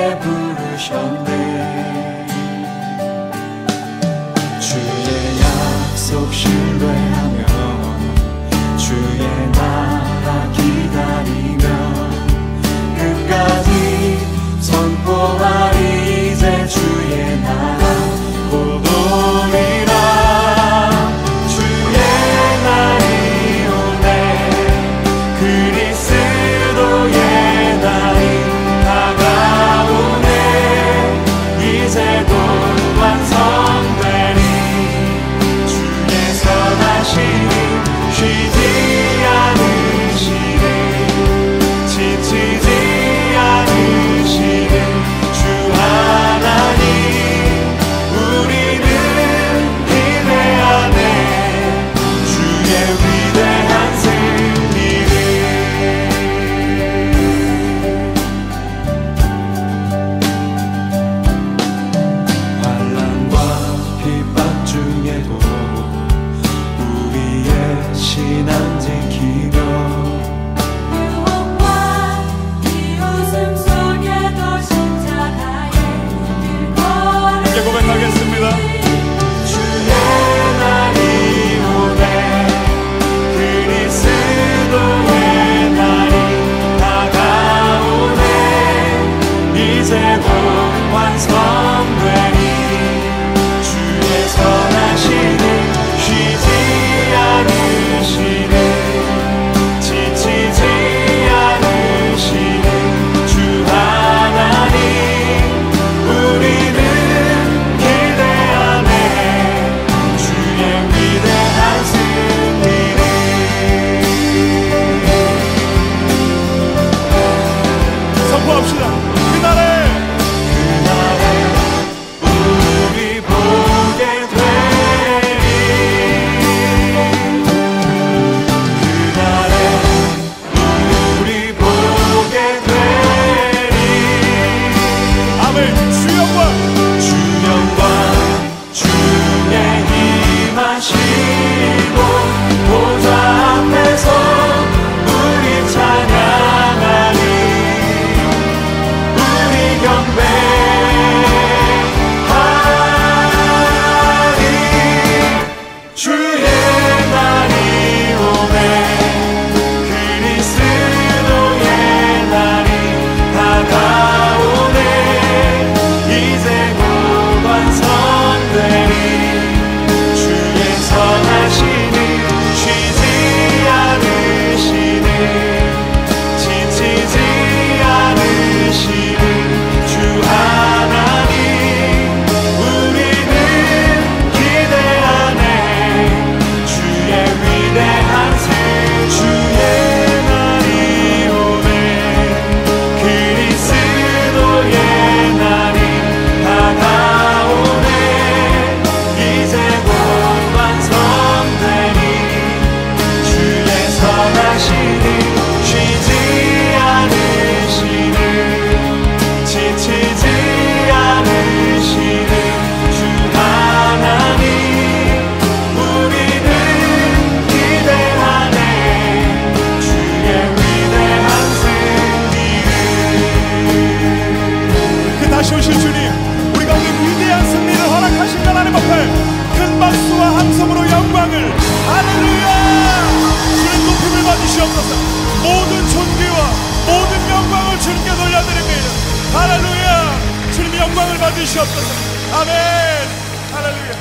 위해 부르셨네. 주의 약속 신뢰하며 주의 나라 기다리며 끝까지 선포하리. 이제 주의 나라 곧 오리라. 주의 날이 오네. 그리스도의 날이 다가오네. 이제 곧 완성되리. 주의 선하심이 쉬지 않으시네. 지치지 않으시네. 주 하나님 우리는 기대하네. 주의 위대한 승리를. 환난과 핍박 중에도 우리의 신앙 지키며 유혹과 비웃음 속에도 십자가의 길 걸으리. 이제 고백하겠습니다. 주의 날이 오네. 그리스도의 날이 다가오네. 이제 곧 완성되리. 주의 선하심을 쉬지 않으시네. 지치지 않으시네. 주 하나님 우리는 기대하네. 주의 위대한 승리를. 선포합시다. 그날에 우리 보게 되리. 그날에 우리 보게 되리. 아멘. 주 영광 주 영광 주에 임하시고 보좌 앞에서 우리 찬양하리. 우리 경배하리. 주의 날이 오네. 그리스도의 날이 다가오네. 이제 곧 완성되리. 주의 선하심이 쉬지 않으시네. 지치지 않으시네. 주 하나님 우리는 기대하네. 주의 위대한 승리. 주의 날이 오네. 그리스도의 날이 다가오네. 이제 곧 완성되리. 주의 선하심이 쉬지 않으시네. 지치지 않으시네. 주 하나님 우리는 기대하네. 주의 위대한 승리를. 그 다시 오실 주님, 우리 가운데 위대한 승리를 허락하신 하나님 앞에 큰 박수와 함성으로 영광을, 할렐루야! 주님 높임을 받으시옵소서. 모든 존귀와 모든 영광을 주님께 돌려드립니다. 할렐루야! 주님 영광을 받으시옵소서. 아멘. 할렐루야.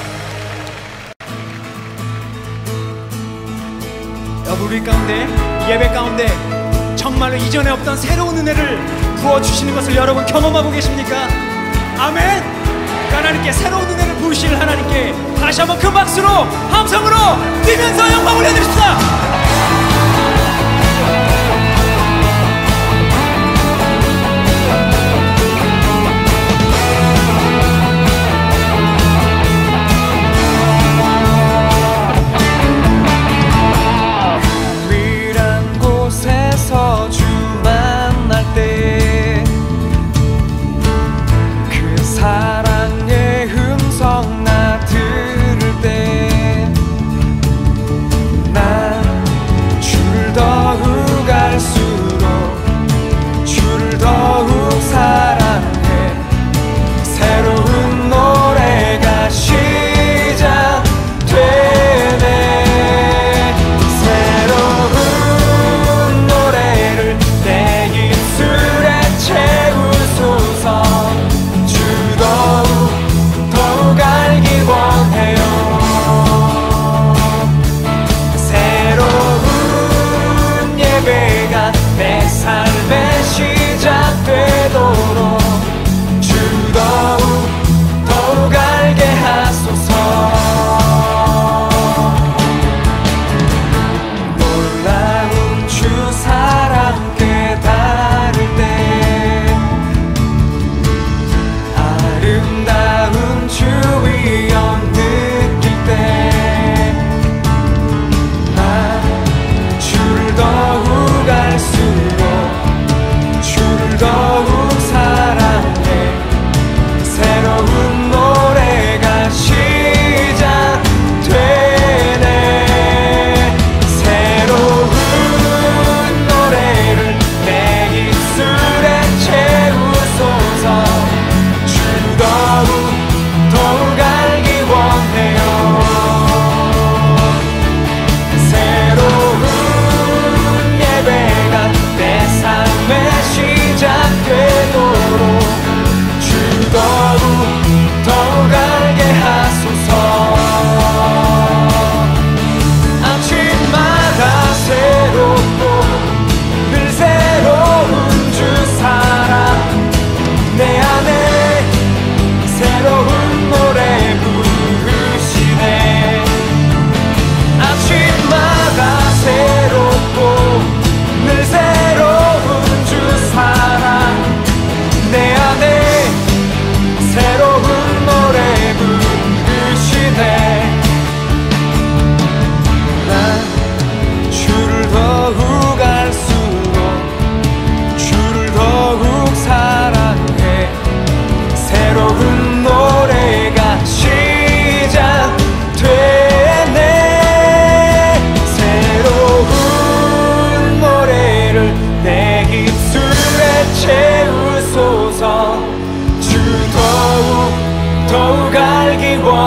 여러분, 우리 가운데, 예배 가운데 정말로 이전에 없던 새로운 은혜를 부어주시는 것을 여러분 경험하고 계십니까? 아멘. 그 하나님께 새로운 은혜를 부으실 하나님께 다시 한번 큰 박수로 함성으로 뛰면서 영광 올려드립시다. 유일한 곳에서 주 만날 때 그 사랑의 음성 나 들을 때 난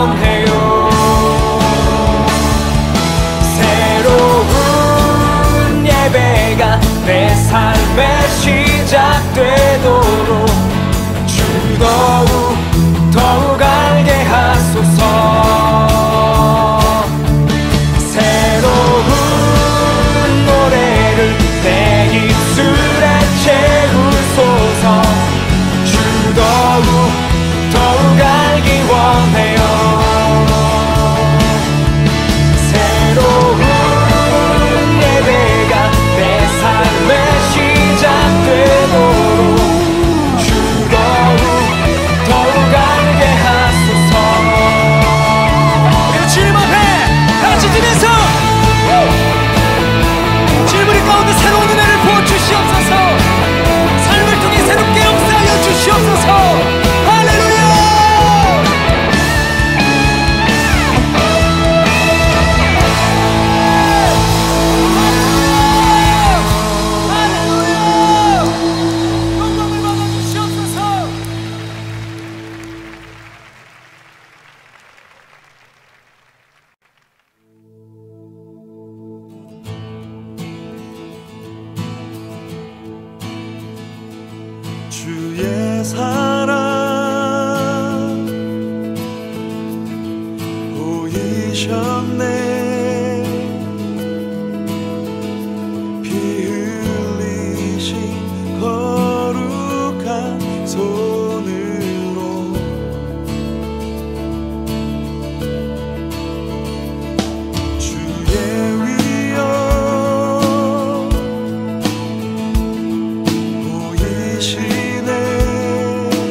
원해요. 새로운 예배가 내 삶의 시작되도록 주 더욱 알게 하소서. 새로운 노래를 내 입술에 채우소서. 주 더욱 알기 원해요. 새로운 예배가 내 삶의 시작되도록 주 더욱 알게 하소서. 우리가 주님 앞에 다 같이 뛰면서 주님 우리 가운데 새로운 은혜를 부어주시옵소서. 삶을 통해 새롭게 역사하여 주시옵소서. 할렐루야. 할렐루야. 영광을 받아 주시옵소서. 주의 사랑 보이셨네. 피 흘리신 거룩한 손으로 주의 위엄 보이시네.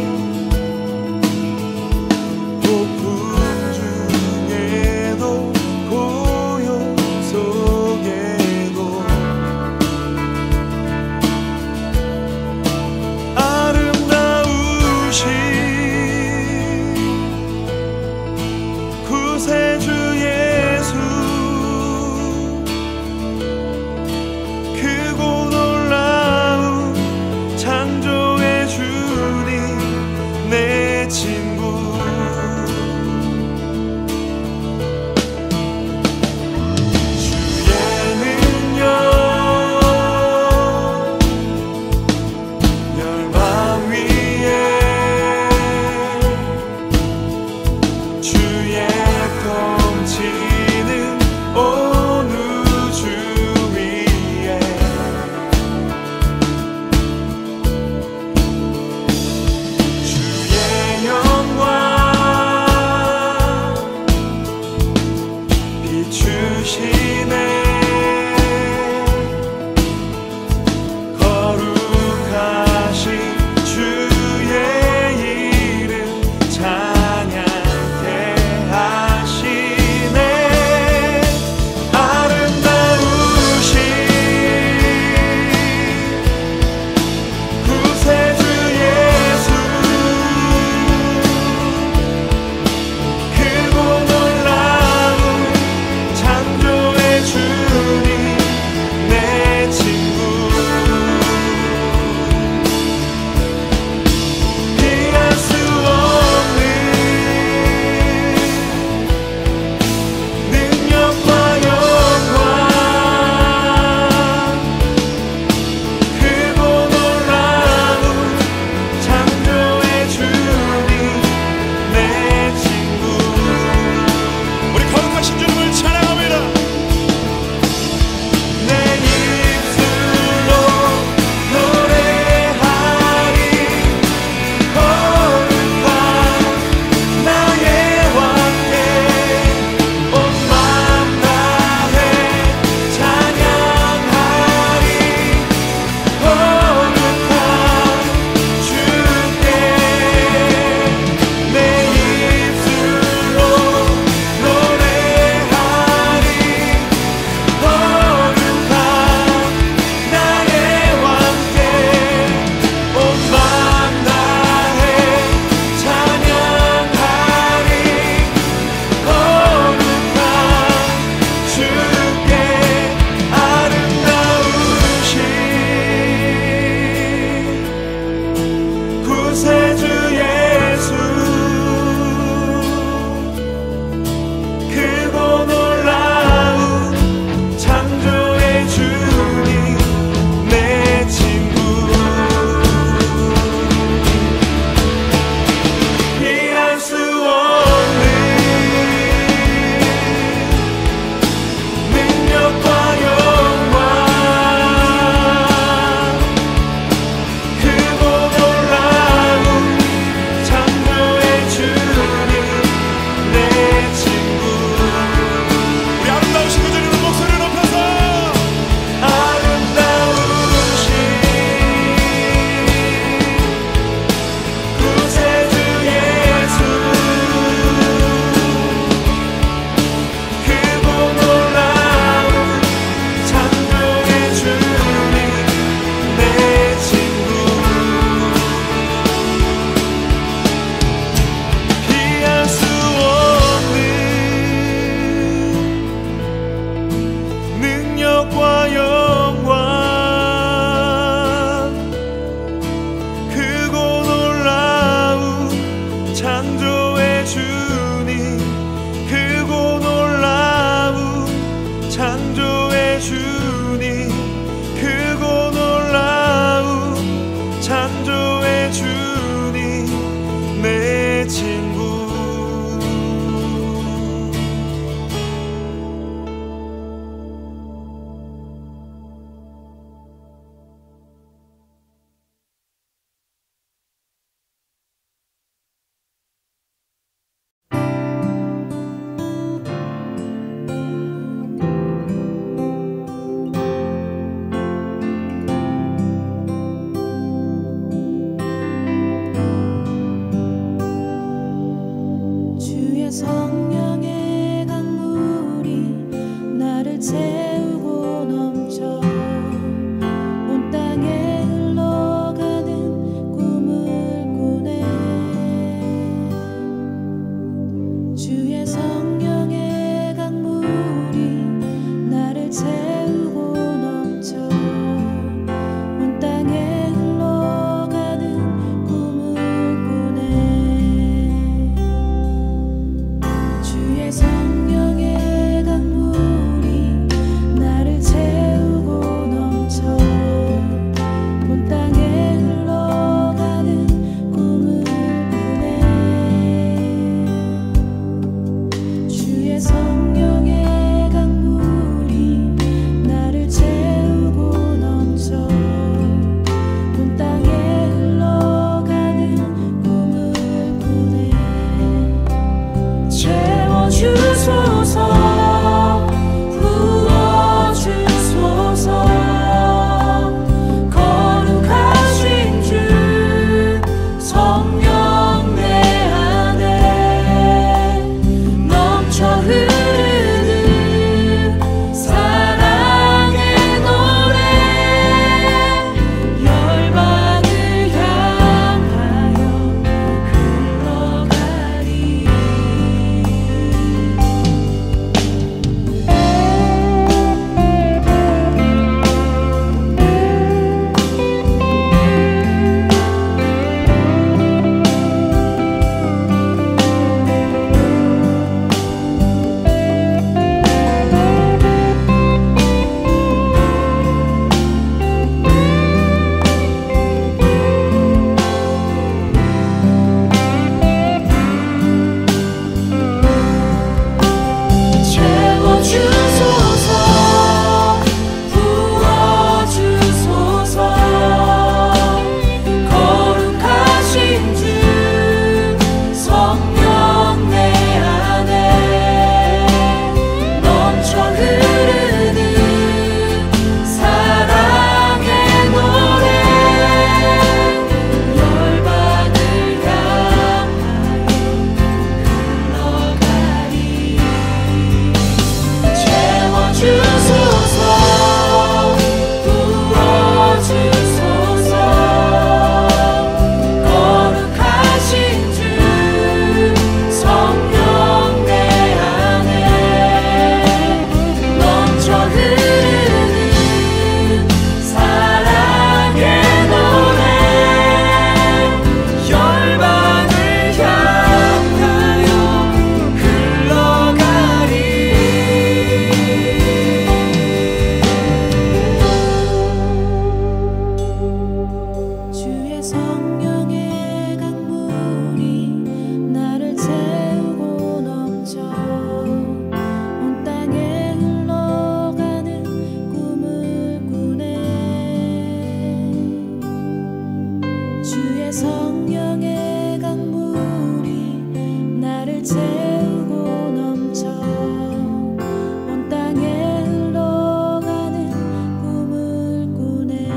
성령의 강물이 나를 채우고 넘쳐 온 땅에 흘러가는 꿈을 꾸네.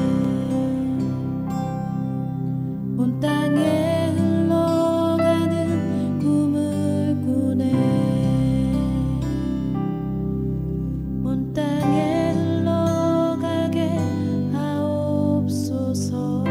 온 땅에 흘러가는 꿈을 꾸네. 온 땅에 흘러가게 하옵소서.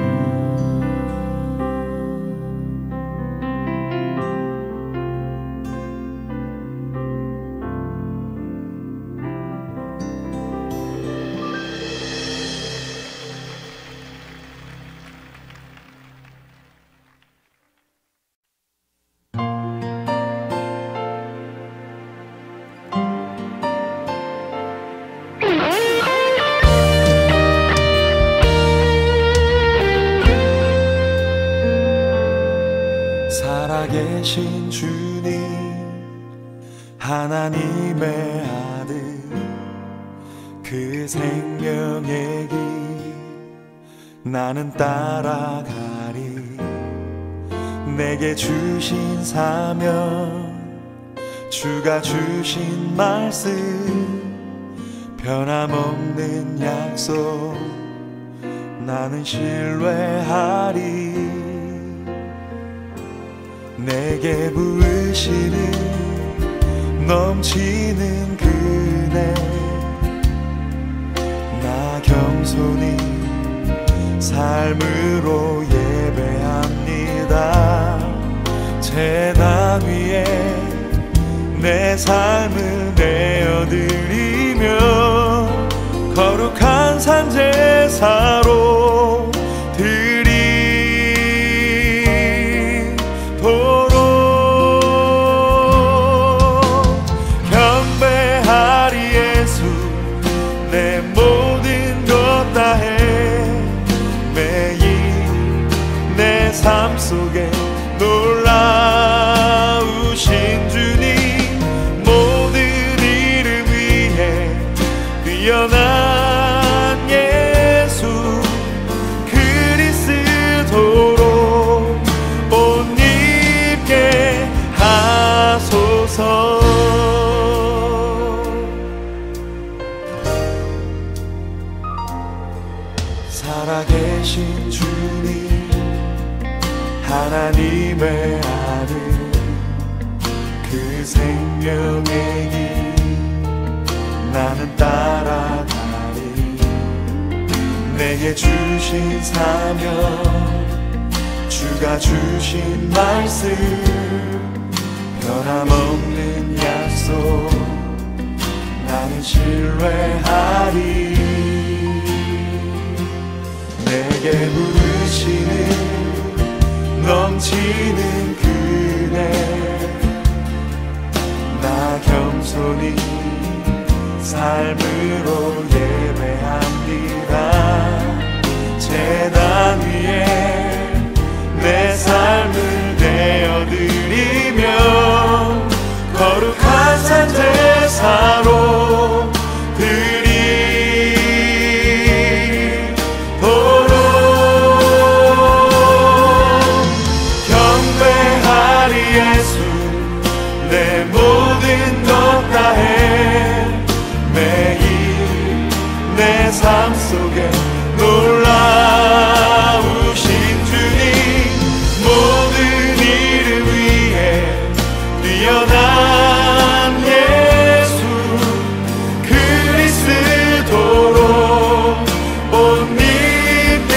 살아계신 주님, 하나님의 아들, 그 생명의 길 나는 따라가리. 내게 주신 사명, 주가 주신 말씀, 변함없는 약속 나는 신뢰하리. 내게 부으시는 넘치는 그네, 나 겸손히 삶으로 예배합니다. 제단 위에 내 삶을 내어드리며 거룩한 산제사로 삶 속에 놀라우신 주님, 모든 이름 위에 뛰어난 예수 그리스도로 옷 입게 하소서. 살아계신 주님, 하나님의 아들, 그 생명의 길 나는 따라가리. 내게 주신 사명, 주가 주신 말씀, 변함없는 약속 나는 신뢰하리. 내게 부르시는 넘치는 그네, 나 겸손히 삶으로 예배합니다. 제단 위에 내 삶을 내어드리며 거룩한 산제사로 내 모든 것 다해 매일 내 삶 속에 놀라우신 주님, 모든 이름 위에 뛰어난 예수 그리스도로 옷 입게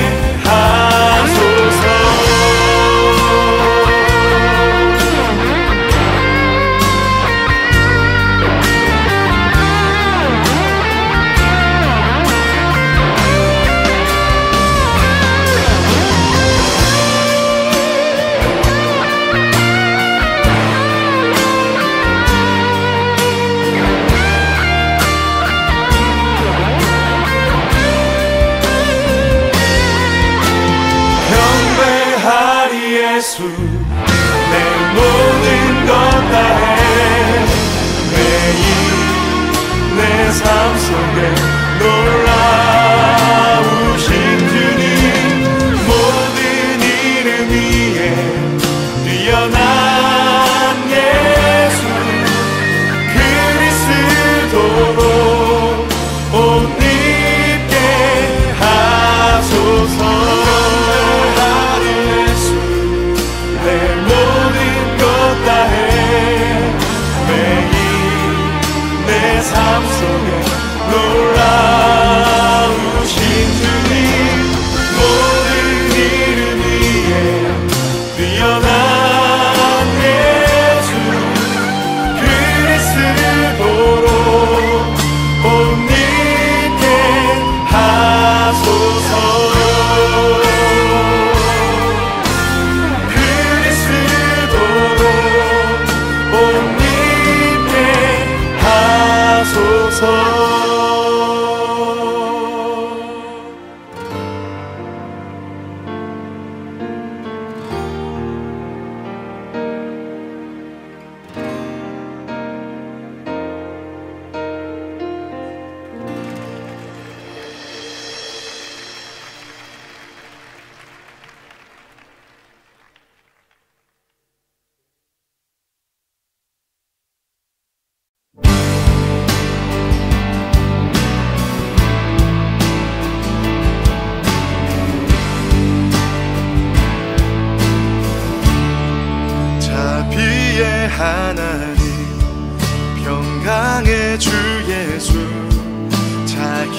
하소서. 예수 내 모든 것 다해 매일 내 삶 속에 놀라우신 주님, 모든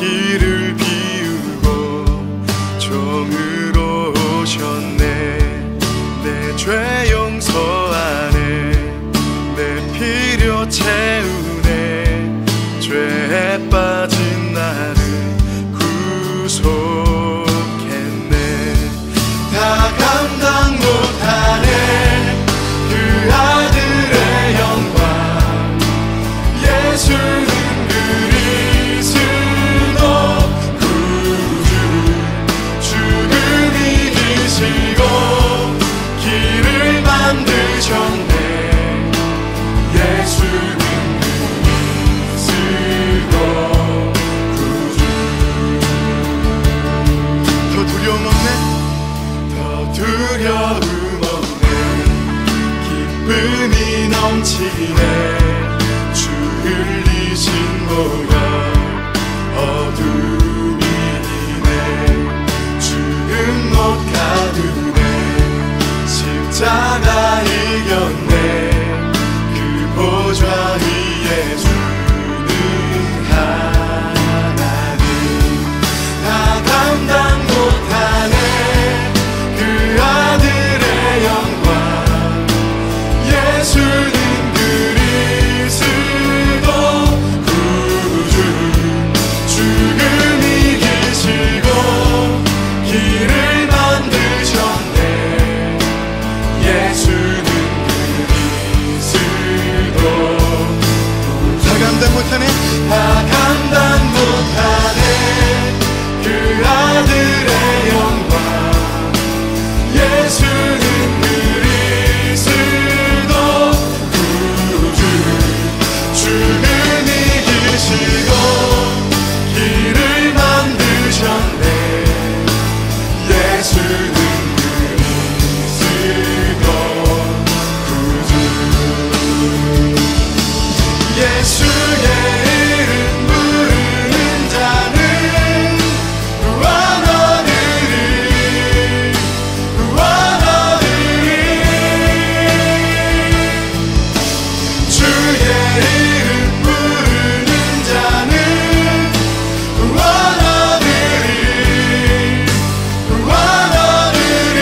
길을 비우고 종으로 오셨네. 내 죄 용서하네. 내 필요 채우네. 죄에 빠진 나를 구속했네. 다 감당 못하네. 그 아들의 영광. 예수는 그리스도 구주. 죽음이 이기시고 길을 만드셨네. 예수는 그리스도 구주. 더 두려움 없네. 더 두려움 없네. 기쁨이 넘치네. 주 흘리신 보혈 어둠이 이네. 죽음 못 가두네. 십자가 이겼네. 그 보좌 위에 주는 하나님. 다 감당 못하네. 그 아들의 영광. 예수는 그리스도 구주. 죽음 이기시고 길을 만드셨네. 예수는 그리스도 다 감당 못하네. 다 감당 못하네. 그 아들의 영광. 예수는 그리스도 구주. 죽음 이기시고 길을 만드셨네. 예수는 그리스도 구주. 예수의 이름 부르는 자는 구원 얻으리. 구원 얻으리. 주의 이름 부르는 자는 구원 얻으리. 구원 얻으리.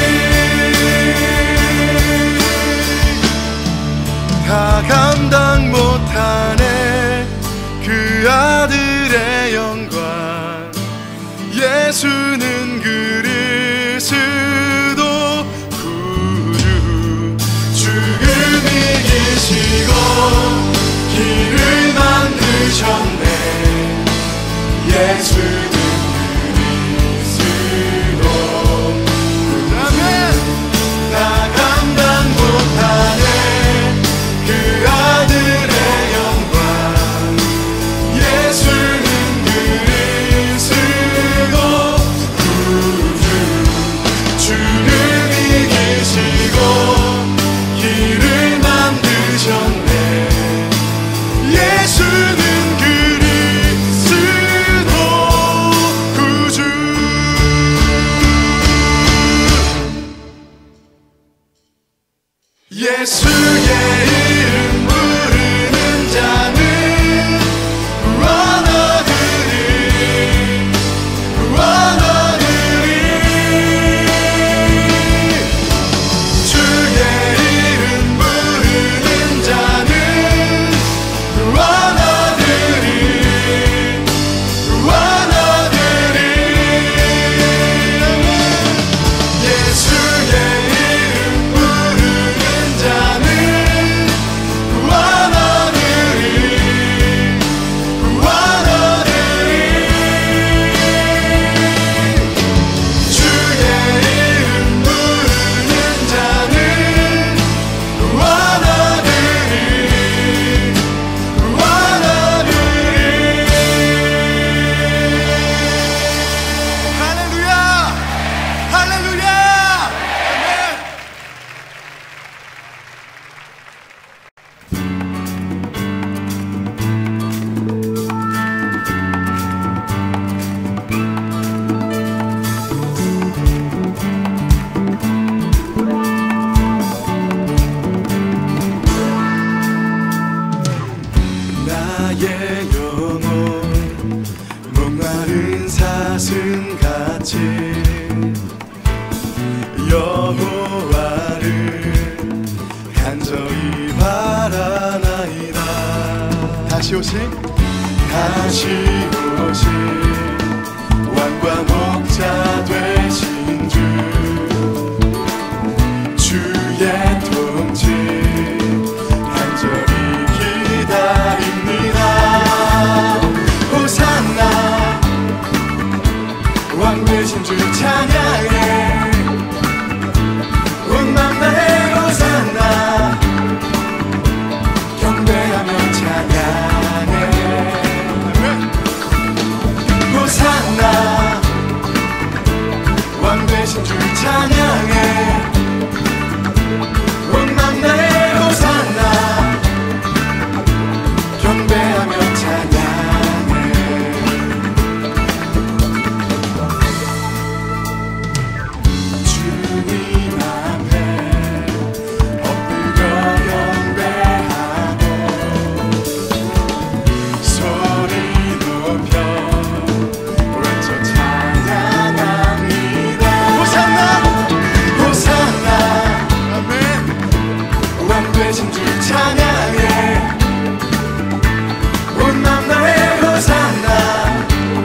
다 감당 못하네. 그 아들의 영광. 예수는 그리스도 구주. 죽음 이기시고 길을 만드셨네. 예수는 그리스도 구주. 다 감당 못하네. 그 아들의 영광. 예수는 그리스도 구주. 죽음 이기시고 길을 만드셨네. 예수는 그리스도 구주. 예수의 이름 부르는 자는 구원 얻으리. 구원 얻으리. 주의 이름 부르는 자는 구원 얻으리. 구원 얻으리. 예수의 이름 부르는 자는 다시 오신 왕과 목자 되신 주의 통치 간절히 기다립니다. 호산나 왕 되신 주 찬양해 온 맘 다해 호산나 경배하며 찬양해 호산나 왕 되신 주 찬양해 온 맘 다해 호산나 경배하며 찬양해 주님 앞에 엎드려 경배하고 소리 높여 외쳐 찬양합니다. 호산나 호산나 아멘 왕 되신 주 찬양해 온 맘 다해 호산나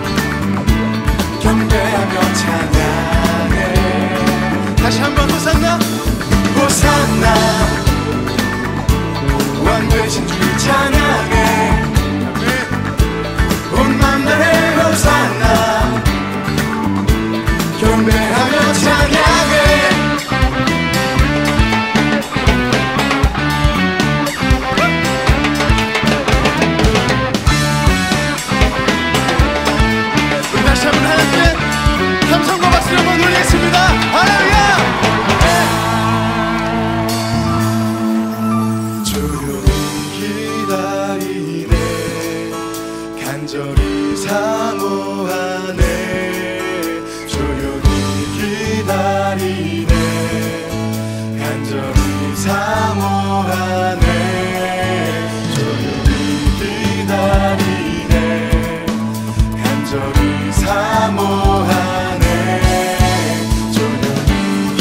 경배하며 찬양해 다시 한번 호산나 호산나 왕 되신 주 찬양해 온 맘 다해 호산나 경배하며 찬양해 우리 다시 한번 하나님께 함성과 박수를 한번 올리겠습니다. 할렐루야. 조용히 기다리네 간절히 사모하네 조용히 기다리네 간절히 사모하네 조용히 기다리네 간절히 사모하네 조용히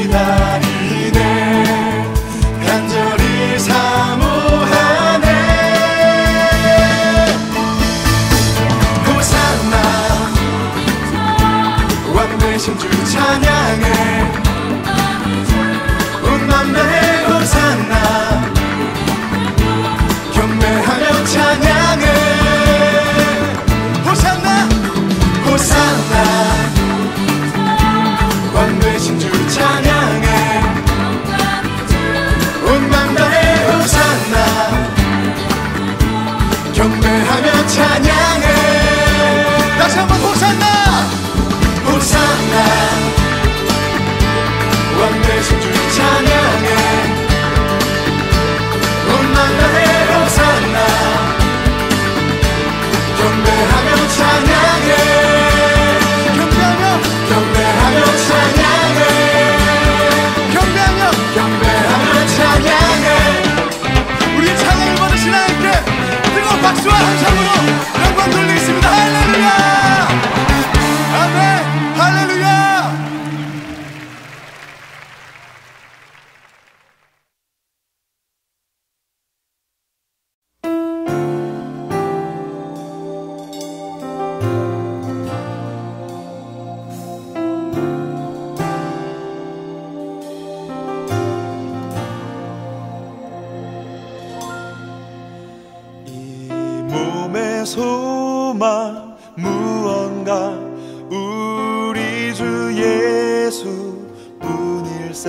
기다리네 간절히 사모하네 호산나 왕 되신 주 찬양해 온 맘 다해 호산나 경배하며 찬양해 호산나 호산나 왕 되신 주 찬양해 온 맘 다해 호산나 경배하며 찬양해 다시 한번 호산나 호산나 왕 되신 주 찬양해 온 맘 다해 호산나 경배하며 찬양해 경배하며 찬양해 경배하며 찬양해 우리 찬양을 받으신 하나님께 뜨거운 박수와 함성으로 영광 돌리겠습니다. 할렐루야 아멘 할렐루야. 몸의 소망 무언가 우리 주 예수 뿐일세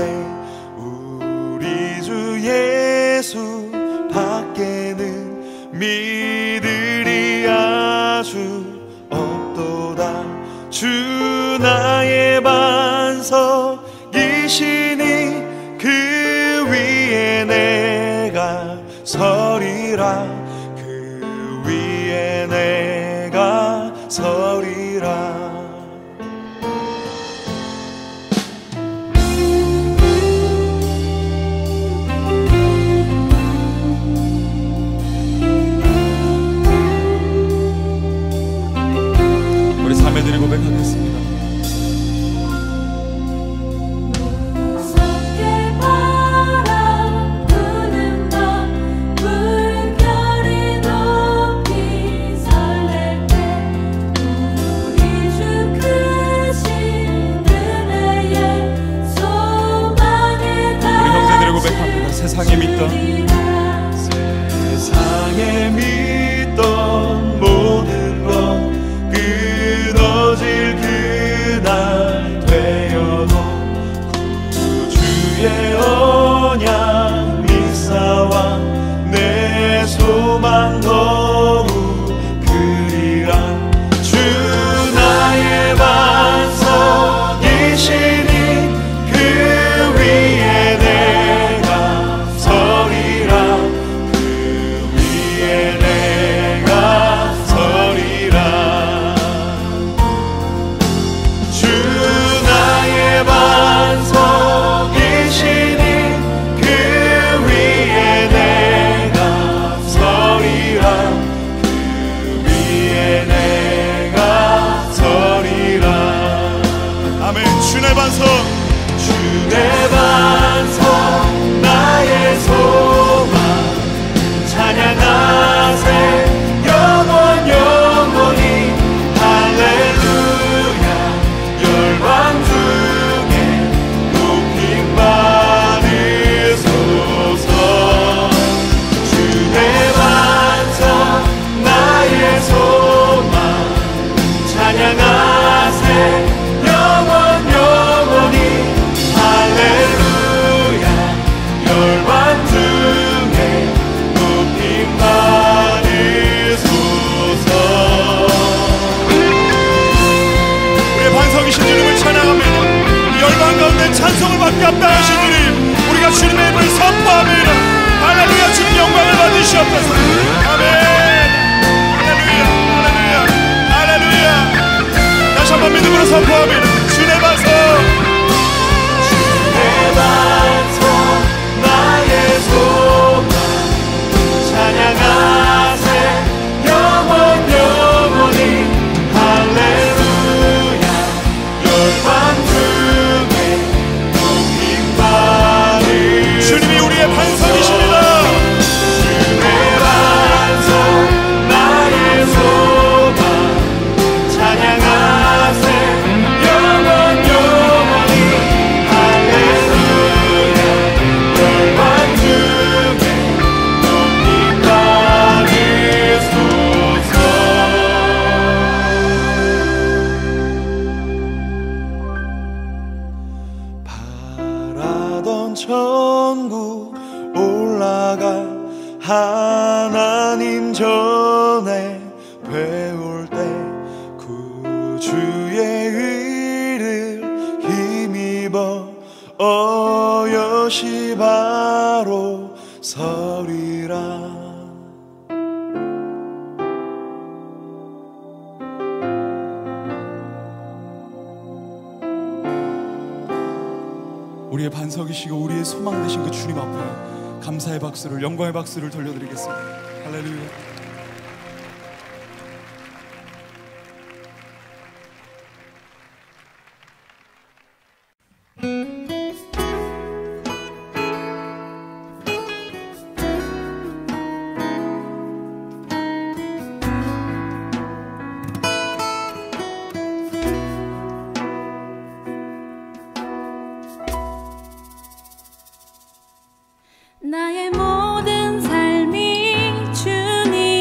우리 주 예수 밖에는 믿으리 아주 없도다 주 나의 반석이시니 그 위에 내가 서리라 위에 내가 서리라 우리 삶에드리 고백하겠습니다. 바람 부는 밤 물결이 높 세상에 믿던 모든 것 끊어질 그날 되어도 구주의 언약 믿사와 내 소망 더욱 그리라. 주 나의 반석이시니 그 위에 내가 서리라. 그 위에 내가 서리라. 주 나의 반석이시니 그 위에 내가 서리라. 그 위에 내가 서리라. 아멘. 주의 반석, 주의 반석 나의 소망 찬양하세 영원 영원히 할렐루야. 열방 중에 높임 받으소서. 주의 반석 나의 소망 찬양하세 영원 영원히 할렐루야. 열방 중에 높임 받으소서. 우리의 반석이신 주님을 찬양합니다. 이 열방 가운데 찬송을 받게 합당하신 주님, 우리가 주님의 이름을 선포합니다. 할렐루야. 주님 영광을 받으시옵소서. 아멘. 할렐루야. 할렐루야. 할렐루야. 다시 한번 믿음으로 선포합니다. 주의 반석, 주의 반석 나의 소망 찬양하세 영원 영원히 할렐루야. 열방 중에 높임 받으 주님이 우리의 반석이십니다. 주의 반석 나의 소망 찬양하세 영원 영원히 할렐루야. 열방 중에 높임 받으소서. 바라던 천국 올라가 하나님 전에 배울 때 구주의 의를 힘입어 어여시 바로 서리라. 우리의 반석이시고 우리의 소망 되신 그 주님 앞에 감사의 박수를, 영광의 박수를 돌려드리겠습니다. 할렐루야. 나의 모든 삶이 주님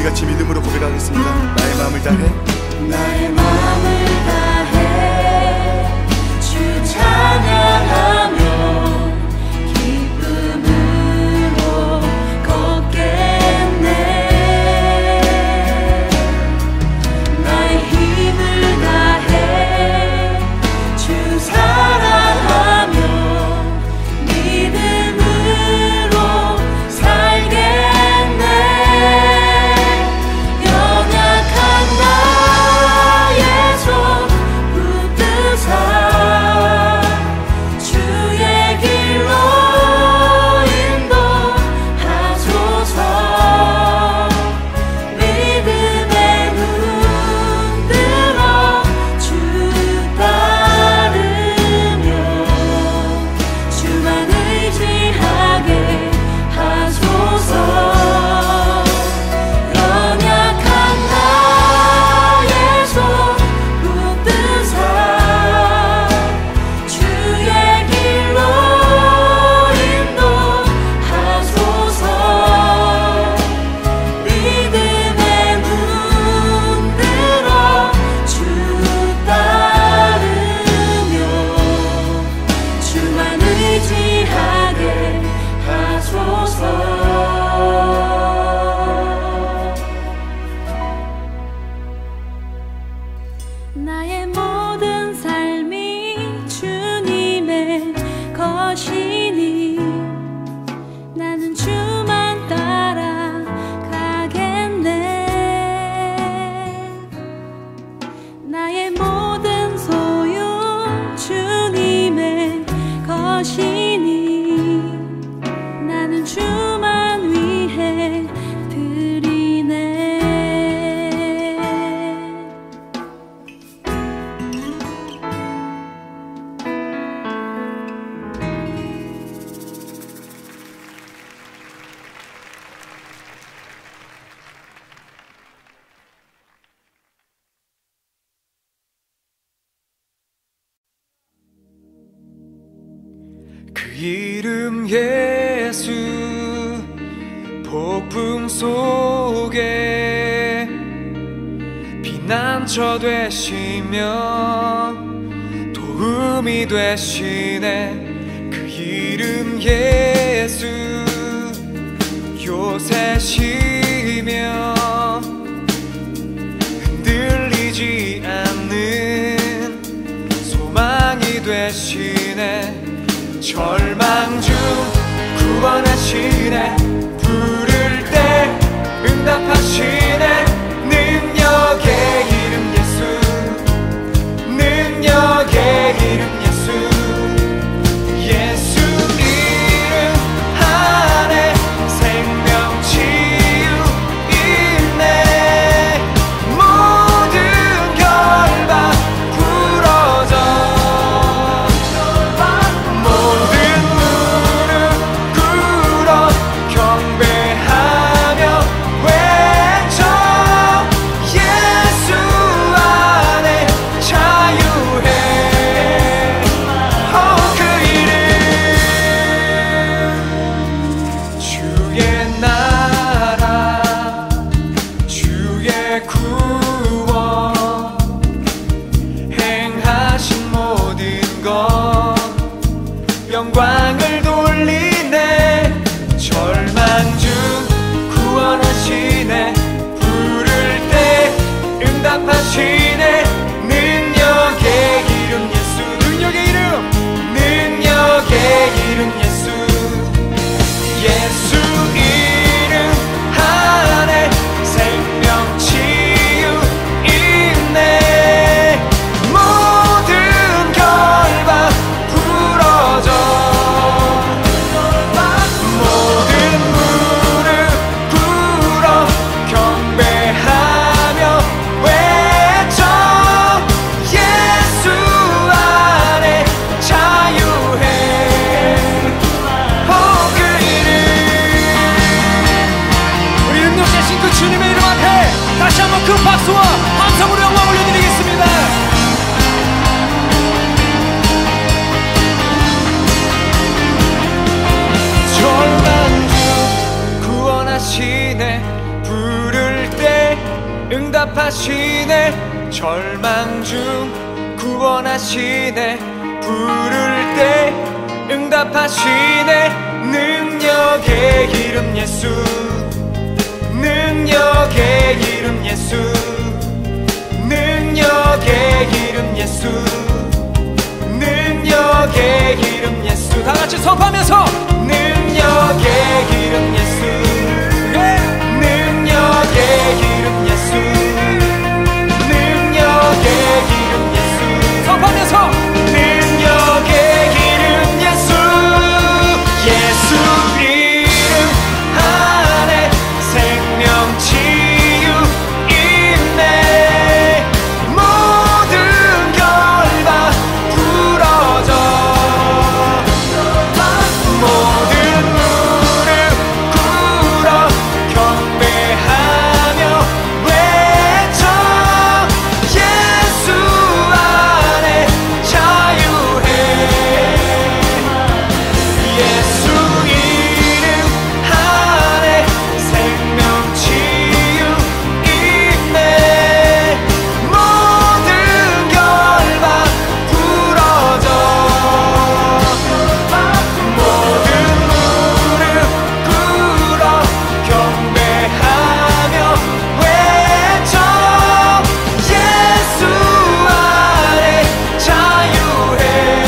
우리 같이 믿음으로 고백하겠습니다. 나의 마음을 다해 나의 마음을 다해 주 찬양하며 기쁨으로 걷겠네. 나의 힘을 다해 주 사랑하며 믿음으로 살겠네. 연약한 나의 손 붙드사 주의 길로 인도하소서. 믿음의 눈 들어 주 따르며 주만 의지하게 하소서. 연약한 나의 손 붙드사 주의 길로 인도하소서. 믿음의 눈 들어 주 따르며 주만 의지하게 하소서. 나의 모든 삶이 주님의 것이니 나는 주만 따라가겠네. 나의 모든 소유 주님의 것이니 나는 주만 위해 드리네. 그 이름 예수 폭풍 속에 피난처 되시며 도움이 되시네. 그 이름 예수 요새시며 흔들리지 않는 소망이 되시네. 절망 중 구원하시네. 부를 때 응답하시네. 능력의 이름 예수, 능력의 이름 예수, 예수 이름 안에 생명 치유 있네. 모든 결박 부러져 모든 무릎 꿇어 경배하며 외쳐 응답하시네. 절망 중 구원하시네. 부를 때 응답하시네. 능력의 이름 예수, 능력의 이름 예수, 능력의 이름 예수, 능력의 이름 예수. 다 같이 선포하면서 능력의 이름 예수, 능력의 이름 예수, 능력의 이름 예수. 선포하면서 능력의 이름 예수, 예수 이름 안에 생명 치유 있네. 모든 결과 부러져, 모든 무릎 꿇어 경배하며 외쳐 예수 안에 자유해. 예수 이름 안에 생명 치유 있네. 모든 결과 부러져, 모든 무릎 꿇어 경배하며 외쳐 예수 안에 자유해.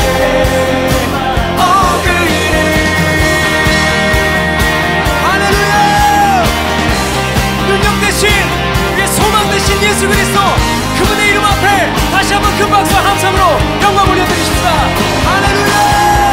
그 이름 할렐루야. 능력 대신 우리의 소망 대신 예수 그리스도, 그분의 이름 앞에 다시 한번 큰 박수와 함성으로 영광 올려드리십시다. 할렐루야.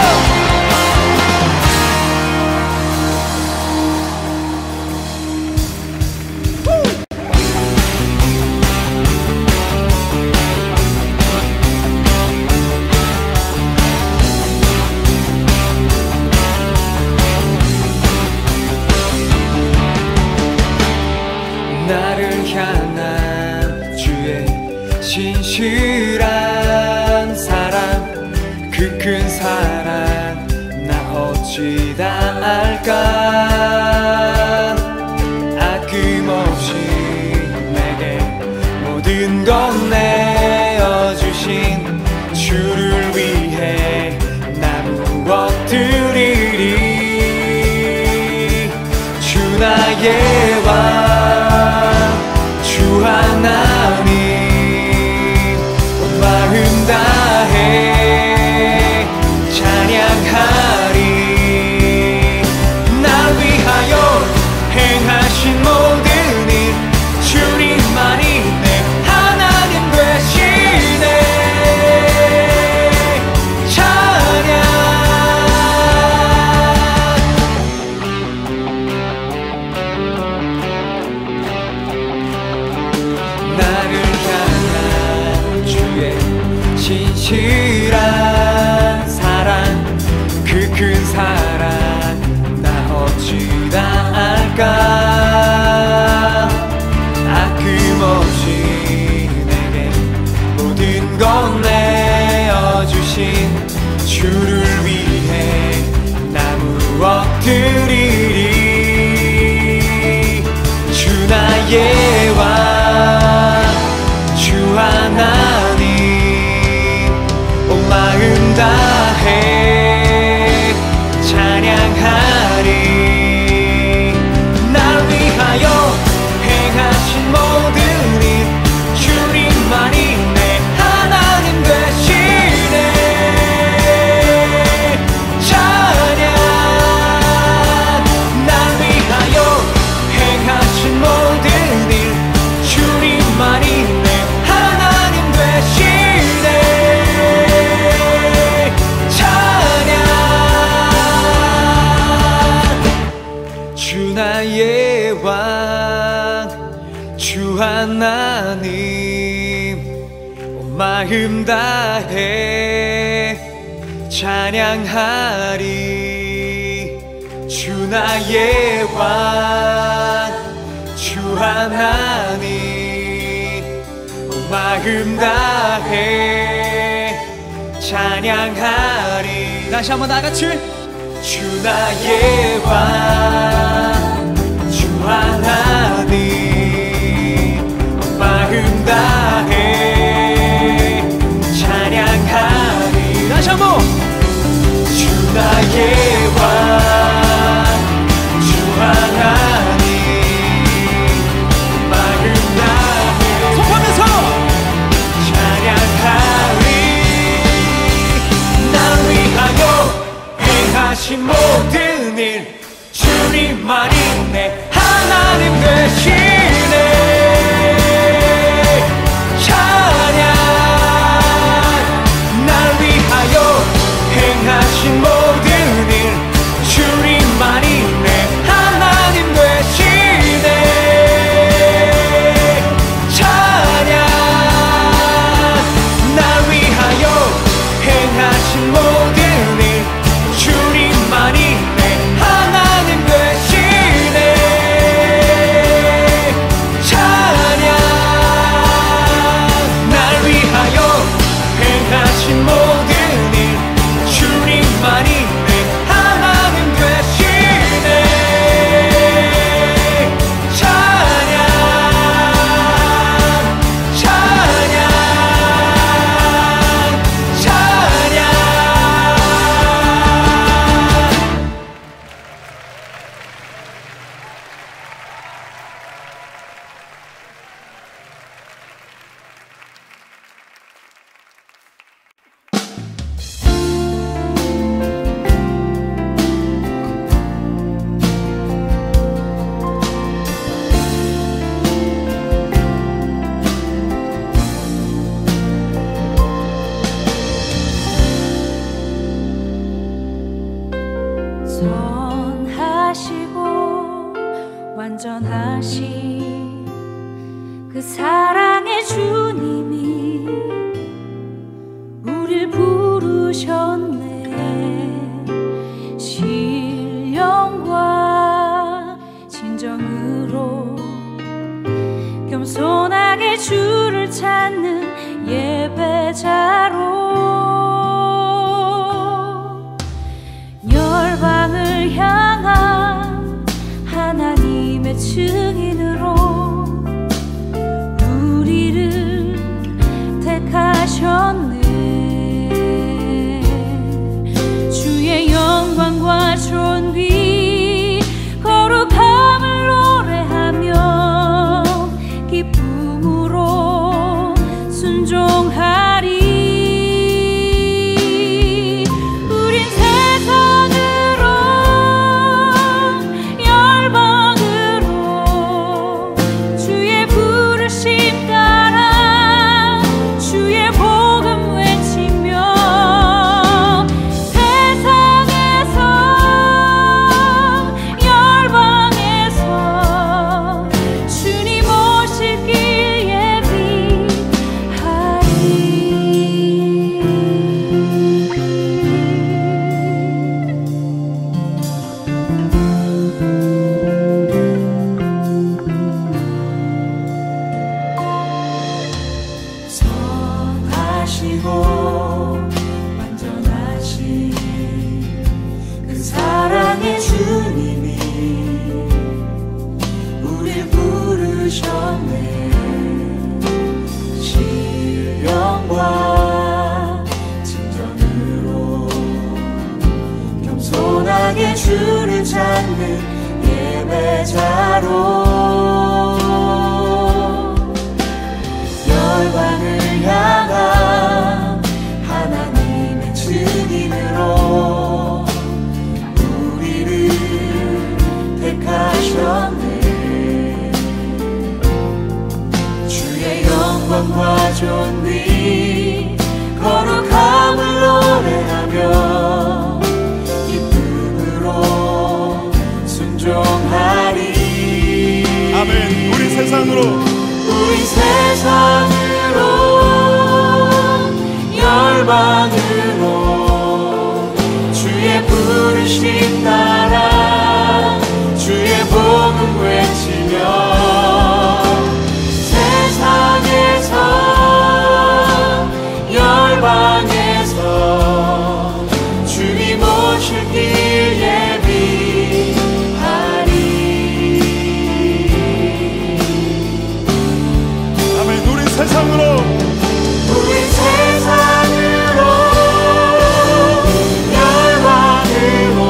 나를 향한 주의 신실한 사랑, 그 큰 사랑 나 어찌 다 알까. 아낌없이 내게 모든 것 내어주신 주를 위해 나 무엇 드리리. 주 나의 왕 주 하나님, 온 마음 다해 찬양하리. 날 위하여 행하신 모든 일 주님만이 내 하나님 되시네. 찬양. 나를 향한 주의 신실한 사랑, 그 큰 사랑 나 어찌 다 알까. 아낌없이 내게 모든 것 내어주신 주를 위해 나 무엇 드리리. 주 나의 왕 주 하나님, 온 마음 다해 찬양하리. 날 위하여 행하신 모든 일 주님만이 내 하나님 되시네. 찬양. 날 위하여 행하신 모든 일 주님만이 내 하나님 되시네. 찬양. 주 나의 왕 주 하나님, 온 마음 다해 찬양하리. 주 나의 왕 주 하나님, 온 마음 다해 찬양하리. 다시 한번 다같이 주 나의 왕 주 하나님, 온 마음 왕 주 하나님 마른 나를 선포하면서 찬양하리. 날 위하여 행하신 모든 일 주님만이 내 하나님 되시네. 찬양. 날 위하여 행하신 모든 일 주님만이 내 하나님 되시네. 찬양. 날 위하여 행하신 모든 일 주님만이 내 하나님 되시네. 찬양. 날 위하여 행하신 모든 일 주님만이 내 하나님 되시네. 찬양. 찬양. 찬양. 선하시고 완전하신 그 사랑의 주님이 우릴 부르셨네. 신령과 진정으로 겸손하게 주를 찾는 예배자로 열방을 향한 하나님의 증인으로 우리를 택하셨네. 주의 영광과 존귀 거룩함을 노래하며 기쁨으로 순종하리. 우린 세상으로 열방으로 주의 부르심 따라 주의 복음 외치며 세상에서 열방에서 주님 오실 길 선하시고 완전하신 그 사랑의 주님이 우릴 부르셨네. 신령과 진정으로 겸손하게 주를 찾는 예배자로 열방을 향한 하나님의 증인으로 우리를 택하셨네. 주의 영광과 존귀 거룩함을 노래하며 기쁨으로 순종하리. 아멘. 우리 세상으로 열방으로 주의 부르심 따라 주의 복음 외치며 세상에서 열방에서 주님 오실 길 예비하리. 아멘. 우리 세상으로 열방으로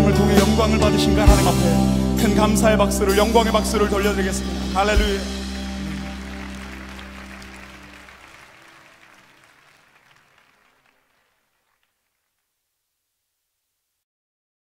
말씀을 통해 영광을 받으신 그 하나님 앞에 큰 감사의 박수를, 영광의 박수를 돌려드리겠습니다. 할렐루야.